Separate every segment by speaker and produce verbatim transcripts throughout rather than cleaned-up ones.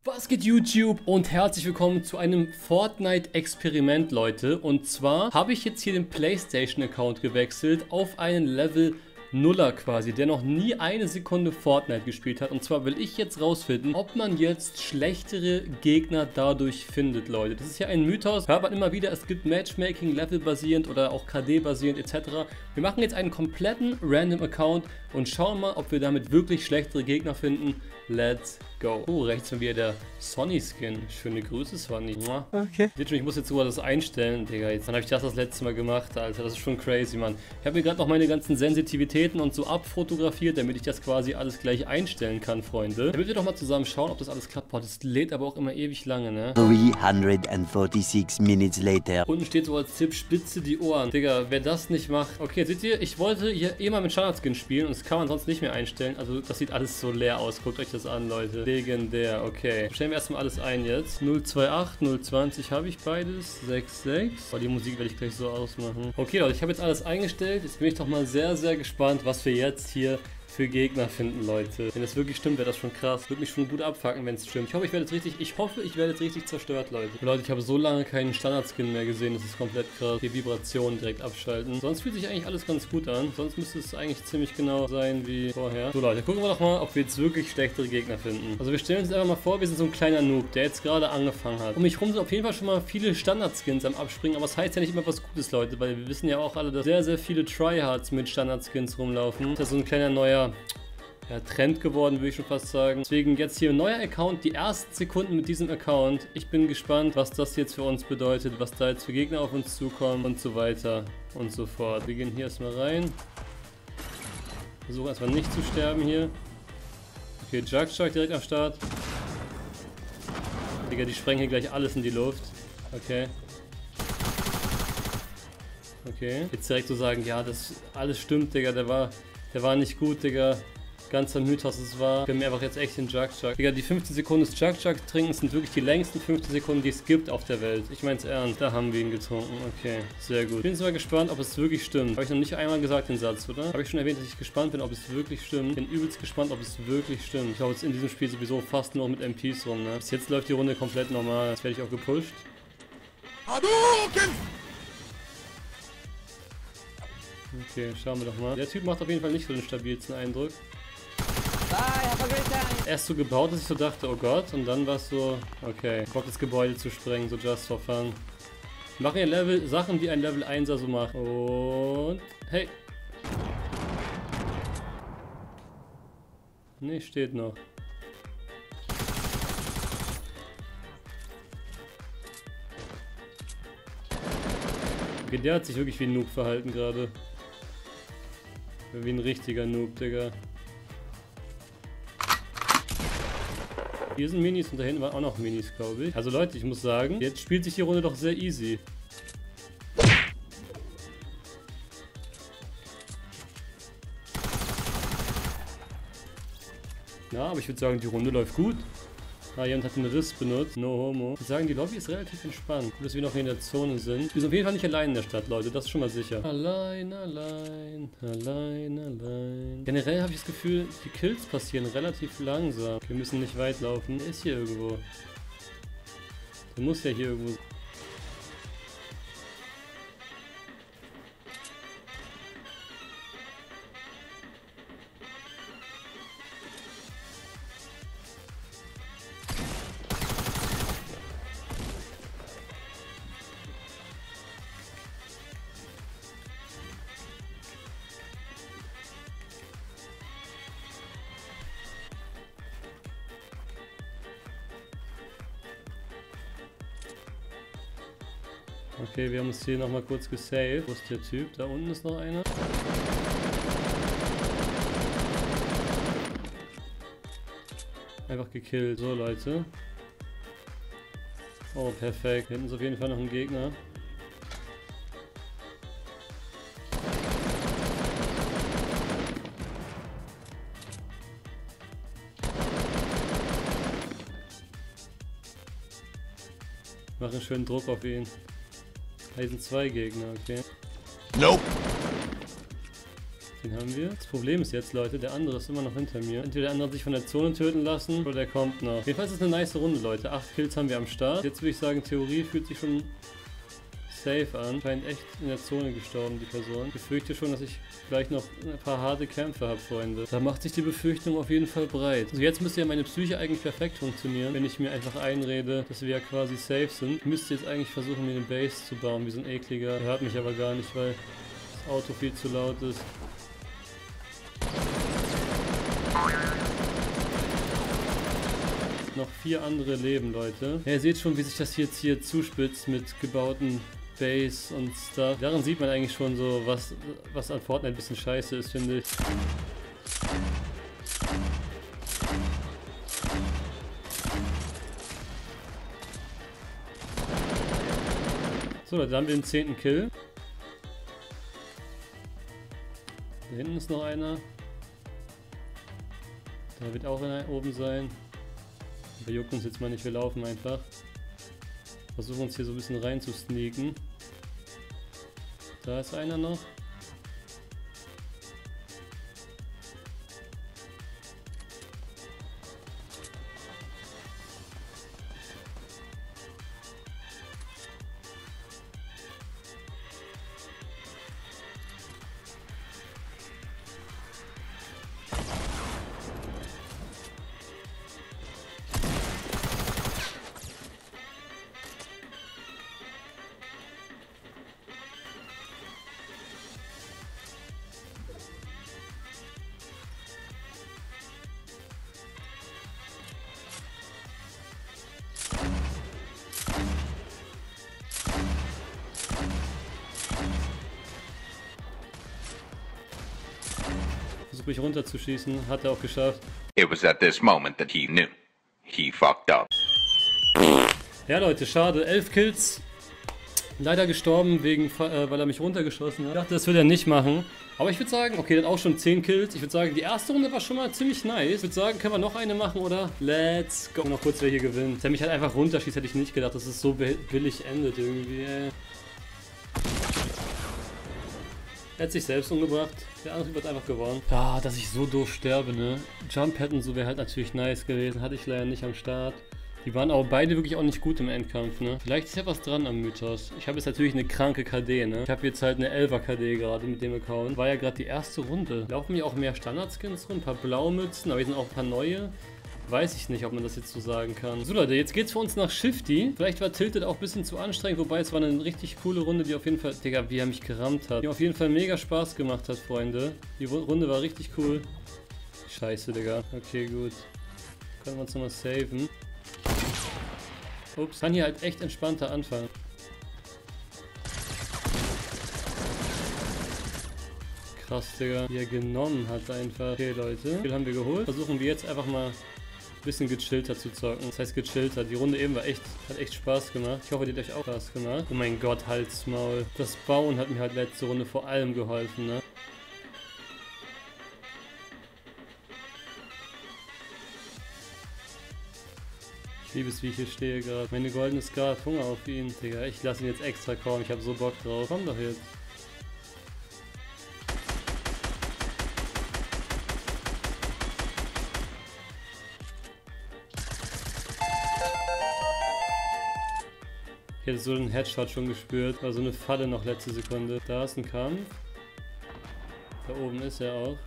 Speaker 1: Was geht YouTube und herzlich willkommen zu einem Fortnite-Experiment, Leute. Und zwar habe ich jetzt hier den PlayStation-Account gewechselt auf einen Level Nuller quasi, der noch nie eine Sekunde Fortnite gespielt hat. Und zwar will ich jetzt rausfinden, ob man jetzt schlechtere Gegner dadurch findet, Leute. Das ist ja ein Mythos, hört man immer wieder, es gibt Matchmaking, Level-basierend oder auch K D-basierend et cetera. Wir machen jetzt einen kompletten Random-Account und schauen mal, ob wir damit wirklich schlechtere Gegner finden. Let's go. Oh, rechts haben wir der Sonny-Skin. Schöne Grüße, Sonny.
Speaker 2: Okay.
Speaker 1: Ich muss jetzt sogar das einstellen, Digga. Jetzt, dann habe ich das das letzte Mal gemacht, Alter. Das ist schon crazy, Mann. Ich habe mir gerade noch meine ganzen Sensitivitäten und so abfotografiert, damit ich das quasi alles gleich einstellen kann, Freunde. Damit wir doch mal zusammen schauen, ob das alles klappt. Boah, das lädt aber auch immer ewig lange, ne?
Speaker 2: dreihundertsechsundvierzig minutes later.
Speaker 1: Unten steht so als Tipp, spitze die Ohren. Digga, wer das nicht macht. Okay, seht ihr, ich wollte hier eh mal mit Standardskin spielen und das kann man sonst nicht mehr einstellen. Also das sieht alles so leer aus. Guckt euch das an, Leute. Legendär, okay. Stellen wir erstmal alles ein jetzt. null zwei acht, null zwanzig habe ich beides. sechs sechs. Oh, die Musik werde ich gleich so ausmachen. Okay, Leute, ich habe jetzt alles eingestellt. Jetzt bin ich doch mal sehr, sehr gespannt, was wir jetzt hier für Gegner finden, Leute. Wenn das wirklich stimmt, wäre das schon krass. Würde mich schon gut abfucken, wenn es stimmt. Ich hoffe, ich werde jetzt richtig, ich hoffe, ich werde jetzt richtig zerstört, Leute. Leute, ich habe so lange keinen Standardskin mehr gesehen. Das ist komplett krass. Die Vibrationen direkt abschalten. Sonst fühlt sich eigentlich alles ganz gut an. Sonst müsste es eigentlich ziemlich genau sein wie vorher. So, Leute, gucken wir doch mal, ob wir jetzt wirklich schlechtere Gegner finden. Also wir stellen uns einfach mal vor, wir sind so ein kleiner Noob, der jetzt gerade angefangen hat. Um mich rum sind auf jeden Fall schon mal viele Standardskins am Abspringen. Aber das heißt ja nicht immer was Gutes, Leute. Weil wir wissen ja auch alle, dass sehr, sehr viele Tryhards mit Standardskins rumlaufen. Das ist so ein kleiner neuer... Ja, Trend geworden, würde ich schon fast sagen. Deswegen jetzt hier ein neuer Account, die ersten Sekunden mit diesem Account. Ich bin gespannt, was das jetzt für uns bedeutet, was da jetzt für Gegner auf uns zukommen und so weiter und so fort. Wir gehen hier erstmal rein. Versuchen erstmal nicht zu sterben hier. Okay, Jug-Shark direkt am Start. Digga, die sprengen hier gleich alles in die Luft. Okay. Okay. Jetzt direkt so sagen, ja, das alles stimmt, Digga, der war, der war nicht gut, Digga. Ganzer Mythos es war. Wir haben einfach jetzt echt den Jug-Jug. Digga, die fünfzehn Sekunden des Jug-Jug trinken sind wirklich die längsten fünfzehn Sekunden, die es gibt auf der Welt. Ich mein's ernst. Da haben wir ihn getrunken. Okay, sehr gut. Ich bin jetzt mal gespannt, ob es wirklich stimmt. Habe ich noch nicht einmal gesagt, den Satz, oder? Habe ich schon erwähnt, dass ich gespannt bin, ob es wirklich stimmt. Bin übelst gespannt, ob es wirklich stimmt. Ich glaube jetzt in diesem Spiel sowieso fast nur mit M Ps rum, ne? Bis jetzt läuft die Runde komplett normal. Jetzt werde ich auch gepusht. Okay, schauen wir doch mal. Der Typ macht auf jeden Fall nicht so den stabilsten Eindruck. Erst so gebaut, dass ich so dachte, oh Gott, und dann war es so, okay, Bock das Gebäude zu sprengen, so just for fun. Wir machen ja Level, Sachen, die ein Level einser so macht. Und, hey. Nee, steht noch. Okay, der hat sich wirklich wie ein Noob verhalten gerade. Wie ein richtiger Noob, Digga. Hier sind Minis und da hinten waren auch noch Minis, glaube ich. Also Leute, ich muss sagen, jetzt spielt sich die Runde doch sehr easy. Ja, aber ich würde sagen, die Runde läuft gut. Ah, jemand hat einen Riss benutzt. No homo. Ich würde sagen, die Lobby ist relativ entspannt. Gut, dass wir noch hier in der Zone sind. Wir sind auf jeden Fall nicht allein in der Stadt, Leute. Das ist schon mal sicher. Allein, allein, allein, allein. Generell habe ich das Gefühl, die Kills passieren relativ langsam. Wir müssen nicht weit laufen. Der ist hier irgendwo. Der muss ja hier irgendwo sein. Okay, wir haben uns hier nochmal kurz gesaved. Wo ist der Typ? Da unten ist noch einer. Einfach gekillt. So, Leute. Oh, perfekt. Hier hinten ist auf jeden Fall noch ein Gegner. Machen schön Druck auf ihn. Hier sind zwei Gegner, okay.
Speaker 2: Nope.
Speaker 1: Den haben wir. Das Problem ist jetzt, Leute, der andere ist immer noch hinter mir. Entweder der andere hat sich von der Zone töten lassen oder der kommt noch. Jedenfalls ist es eine nice Runde, Leute. Acht Kills haben wir am Start. Jetzt würde ich sagen, Theorie fühlt sich schon safe an. Scheint echt in der Zone gestorben, die Person. Ich befürchte schon, dass ich gleich noch ein paar harte Kämpfe habe, Freunde. Da macht sich die Befürchtung auf jeden Fall breit. Also jetzt müsste ja meine Psyche eigentlich perfekt funktionieren, wenn ich mir einfach einrede, dass wir ja quasi safe sind. Ich müsste jetzt eigentlich versuchen, mir eine Base zu bauen, wie so ein ekliger. Der hört mich aber gar nicht, weil das Auto viel zu laut ist. Noch vier andere leben, Leute. Ja, ihr seht schon, wie sich das jetzt hier zuspitzt mit gebauten Base und Stuff. Daran sieht man eigentlich schon so, was, was an Fortnite ein bisschen scheiße ist, finde ich. So, dann haben wir den zehnten Kill. Da hinten ist noch einer. Da wird auch einer oben sein. Wir jucken uns jetzt mal nicht, wir laufen einfach. Versuchen uns hier so ein bisschen rein zu sneaken. Da ist einer noch. Versuche mich runterzuschießen, hat er auch geschafft.
Speaker 3: It was at this moment that he knew. He fucked up.
Speaker 1: Ja Leute, schade. elf Kills. Leider gestorben, wegen, äh, weil er mich runtergeschossen hat. Ich dachte, das will er nicht machen. Aber ich würde sagen, okay, der hat auch schon zehn Kills. Ich würde sagen, die erste Runde war schon mal ziemlich nice. Ich würde sagen, können wir noch eine machen, oder? Let's go. Noch kurz, wer hier gewinnt. Dass er mich halt einfach runterschießt, hätte ich nicht gedacht, dass es so billig endet irgendwie. Ey. Er hat sich selbst umgebracht. Der andere wird einfach gewonnen. Ja, dass ich so doof sterbe, ne? Jump hätten so wäre halt natürlich nice gewesen. Hatte ich leider nicht am Start. Die waren auch beide wirklich auch nicht gut im Endkampf, ne? Vielleicht ist ja was dran am Mythos. Ich habe jetzt natürlich eine kranke K D, ne? Ich habe jetzt halt eine elfer K D gerade mit dem Account. War ja gerade die erste Runde. Laufen mir auch mehr Standardskins rum, ein paar Blaumützen, aber hier sind auch ein paar neue. Weiß ich nicht, ob man das jetzt so sagen kann. So Leute, jetzt geht's für uns nach Shifty. Vielleicht war Tilted auch ein bisschen zu anstrengend, wobei es war eine richtig coole Runde, die auf jeden Fall, Digga, wie er mich gerammt hat. Die auf jeden Fall mega Spaß gemacht hat, Freunde. Die Runde war richtig cool. Scheiße, Digga. Okay, gut. Können wir uns nochmal saven. Ups, kann hier halt echt entspannter anfangen. Krass, Digga. Wie er genommen hat einfach. Okay, Leute. Den haben wir geholt. Versuchen wir jetzt einfach mal ein bisschen gechillter zu zocken. Das heißt gechillter. Die Runde eben war echt, hat echt Spaß gemacht. Ich hoffe, die hat euch auch Spaß gemacht. Oh mein Gott, Halsmaul. Das Bauen hat mir halt letzte Runde vor allem geholfen, ne? Ich liebe es, wie ich hier stehe gerade. Meine goldene Scar hat Hunger auf ihn. Digga, ich lasse ihn jetzt extra kommen. Ich habe so Bock drauf. Komm doch jetzt. Ich hätte so einen Headshot schon gespürt. War so eine Falle noch letzte Sekunde. Da ist ein Kampf. Da oben ist er auch.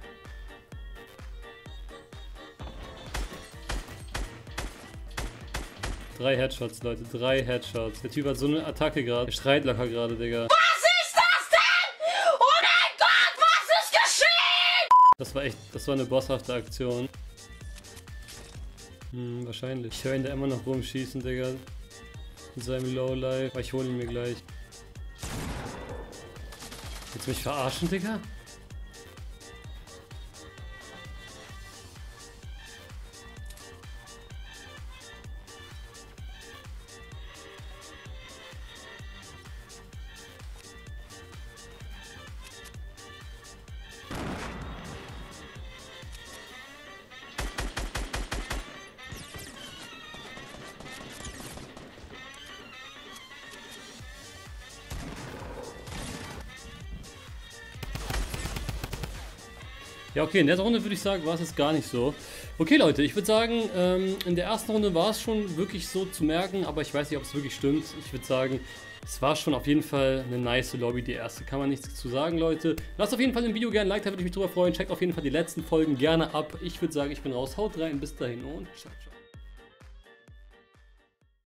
Speaker 1: Drei Headshots, Leute. Drei Headshots. Der Typ hat so eine Attacke gerade. Er schreit locker gerade, Digga.
Speaker 4: Was ist das denn? Oh mein Gott, was ist geschehen?
Speaker 1: Das war echt, das war eine bosshafte Aktion. Hm, wahrscheinlich. Ich höre ihn da immer noch rumschießen, Digga. Mit seinem Lowlife. Aber ich hole ihn mir gleich. Willst du mich verarschen, Digga? Ja, okay, in der Runde würde ich sagen, war es jetzt gar nicht so. Okay, Leute, ich würde sagen, ähm, in der ersten Runde war es schon wirklich so zu merken, aber ich weiß nicht, ob es wirklich stimmt. Ich würde sagen, es war schon auf jeden Fall eine nice Lobby, die erste. Kann man nichts zu sagen, Leute. Lasst auf jeden Fall im Video gerne ein Like, da würde ich mich drüber freuen. Checkt auf jeden Fall die letzten Folgen gerne ab. Ich würde sagen, ich bin raus. Haut rein, bis dahin und ciao, ciao.